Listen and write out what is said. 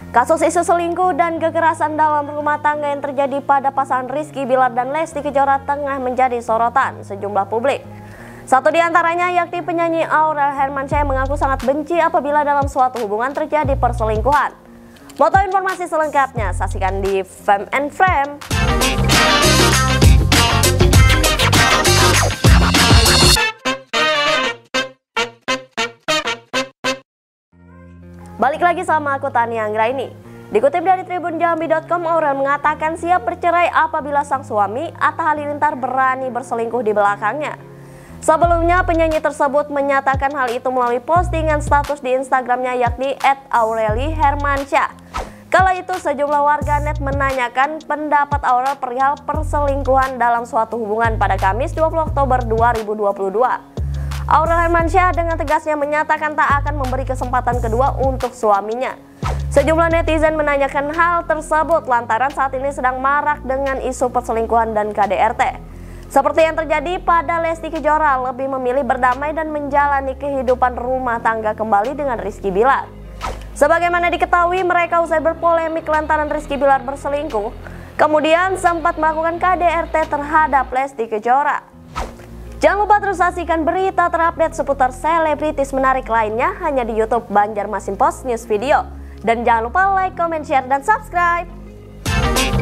Kasus isu selingkuh dan kekerasan dalam rumah tangga yang terjadi pada pasangan Rizky Bilar dan Lesti Kejora tengah menjadi sorotan sejumlah publik. Satu di antaranya yakni penyanyi Aurel Hermansyah yang mengaku sangat benci apabila dalam suatu hubungan terjadi perselingkuhan. Mau tahu informasi selengkapnya? Saksikan di Fame and Frame. Balik lagi sama aku Tania Anggraini. Dikutip dari tribunjambi.com, Aurel mengatakan siap bercerai apabila sang suami Atta Halilintar berani berselingkuh di belakangnya. Sebelumnya penyanyi tersebut menyatakan hal itu melalui postingan status di Instagramnya yakni @aureli_hermansyah. Kala itu sejumlah warganet menanyakan pendapat Aurel perihal perselingkuhan dalam suatu hubungan pada Kamis 20 Oktober 2022. Aurel Hermansyah dengan tegasnya menyatakan tak akan memberi kesempatan kedua untuk suaminya. Sejumlah netizen menanyakan hal tersebut lantaran saat ini sedang marak dengan isu perselingkuhan dan KDRT. Seperti yang terjadi pada Lesti Kejora, lebih memilih berdamai dan menjalani kehidupan rumah tangga kembali dengan Rizky Bilar. Sebagaimana diketahui, mereka usai berpolemik lantaran Rizky Bilar berselingkuh, kemudian sempat melakukan KDRT terhadap Lesti Kejora. Jangan lupa terus saksikan berita terupdate seputar selebritis menarik lainnya hanya di YouTube Banjarmasin Post News Video. Dan jangan lupa like, comment, share, dan subscribe.